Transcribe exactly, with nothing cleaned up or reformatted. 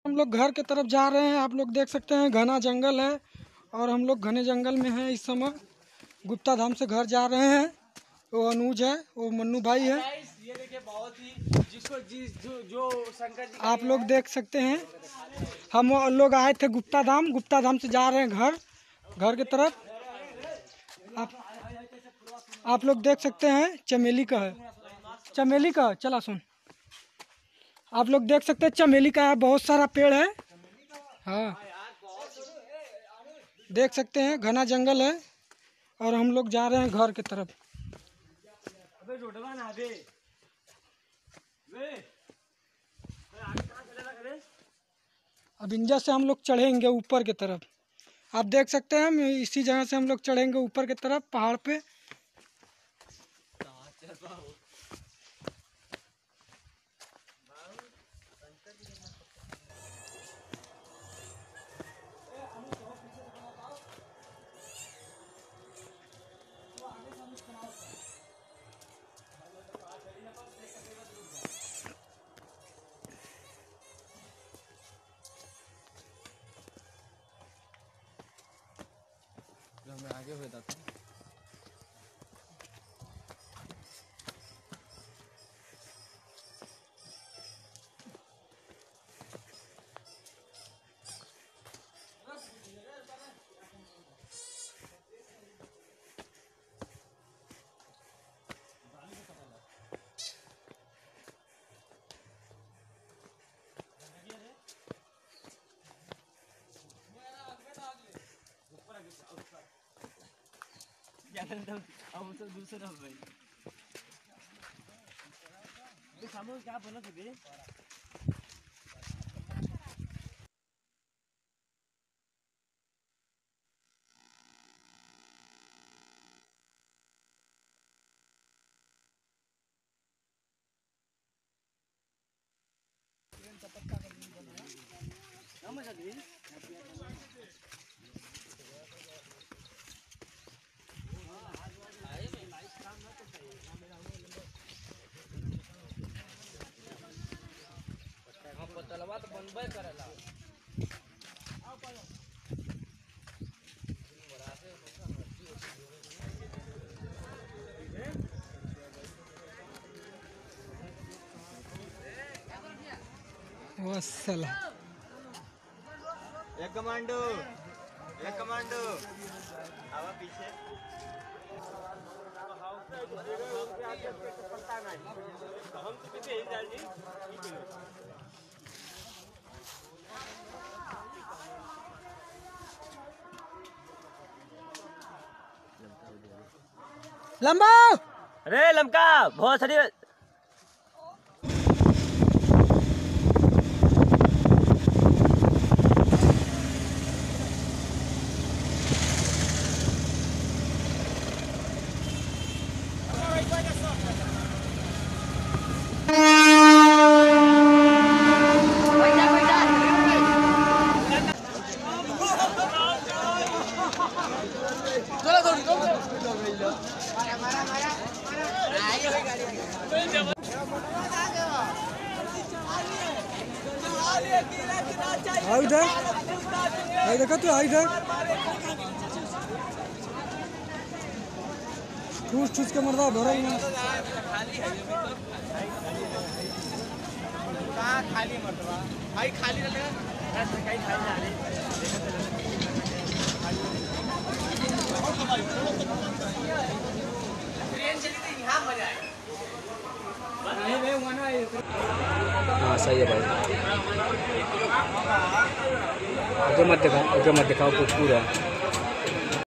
हम लोग घर के तरफ जा रहे हैं। आप लोग देख सकते हैं घना जंगल है और हम लोग घने जंगल में हैं इस समय। गुप्ता धाम से घर जा रहे हैं। वो अनुज है, वो मन्नू भाई है। ये देखिए बहुत ही जिसको जिस जो, जो शंकर जी आप लोग देख सकते हैं हम लोग आए थे गुप्ता धाम। गुप्ता धाम से जा रहे हैं घर घर की तरफ। आप आप लोग देख सकते हैं चमेली का है, चमेली का चला सुन। आप लोग देख सकते हैं चमेली का है, बहुत सारा पेड़ है। हाँ देख सकते हैं घना जंगल है और हम लोग जा रहे हैं घर की तरफ। अब इंजा से हम लोग चढ़ेंगे ऊपर की तरफ। आप देख सकते हैं हम इसी जगह से हम लोग चढ़ेंगे ऊपर की तरफ पहाड़ पे। हमें आगे हुए था अब सब दूसरा भाई सामने क्या बोला तुझे। तलवा तो बनबे करेला। वस्सलाम। एक कमांडो एक कमांडो आवा पीछे। हम तो पीछे ही जाल जी। लंबा अरे लमका बहुत सारी आओ इधर, आई देखा तू, आई इधर। ठूस ठूस के मरदा भरा ही ना। कहाँ खाली मरदवा भाई खाली रहेगा कहीं खाली जा रही। ट्रेन चली तो यहाँ मजा आए। हाँ सही है भाई। आगे मत दिखाओ, आगे मत दिखाओ कुछ पूरा।